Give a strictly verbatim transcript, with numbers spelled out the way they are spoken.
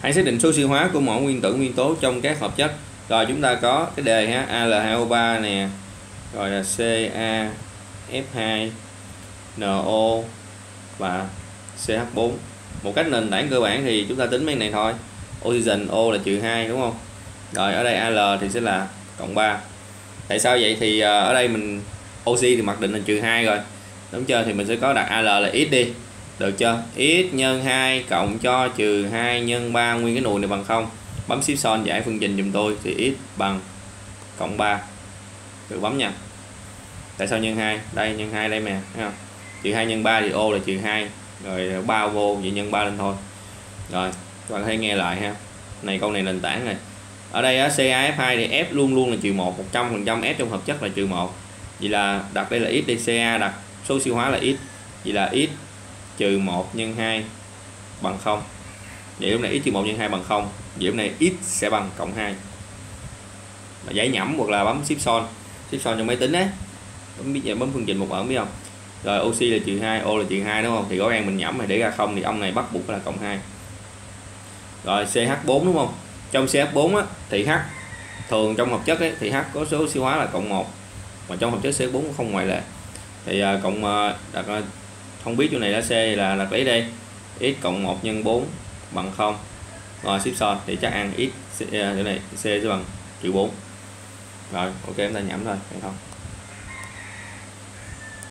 Hãy xác định số siêu hóa của mỗi nguyên tử nguyên tố trong các hợp chất. Rồi chúng ta có cái đề ha, A L hai O ba nè, rồi là C A F hai N O và C H bốn. Một cách nền tảng cơ bản thì chúng ta tính mấy này thôi. Oxygen O là trừ hai đúng không? Rồi ở đây Al thì sẽ là cộng ba. Tại sao vậy? Thì ở đây mình oxy thì mặc định là trừ hai rồi, đúng chưa? Thì mình sẽ có đặt Al là x đi, được chưa? X nhân hai cộng cho trừ hai nhân ba, nguyên cái nùi này bằng không. Bấm shift son giải phương trình giùm tôi thì x bằng cộng ba. Được bấm nha. Tại sao nhân hai? Đây nhân hai đây nè, thấy không? Trừ hai nhân ba thì O là trừ hai, rồi ba vô vậy nhân ba lên thôi. Rồi, các bạn có thể nghe lại ha. Này câu này nền tảng này. Ở đây á, C A F hai thì F luôn luôn là trừ một, một trăm phần trăm F trong hợp chất là trừ một. Vậy là đặt đây là x đi, Ca đặt số siêu hóa là x. Vậy là x trừ một nhân hai bằng không. Vậy lúc này x trừ một nhân hai bằng không. Vậy lúc này x sẽ bằng cộng hai. Và giải nhẩm hoặc là bấm shift son. Shift son trong máy tính á. Bấm biết giờ bấm phương trình một ẩn biết không? Rồi oxy là trừ hai, O là trừ hai đúng không? Thì rõ ràng mình nhẩm này để ra không thì ông này bắt buộc là cộng hai. Rồi C H bốn đúng không? Trong C H bốn á thì H thường trong hợp chất ấy, thì H có số siêu hóa là cộng một. Mà trong hợp chất C H bốn không ngoại lệ. Thì uh, cộng uh, đặt uh, không biết chỗ này là C là đặt lấy đây. X cộng một nhân bốn bằng không. Rồi shift son thì chắc ăn x uh, chỗ này C sẽ bằng trừ bốn. Rồi ok, chúng ta nhẩm thôi, thấy không?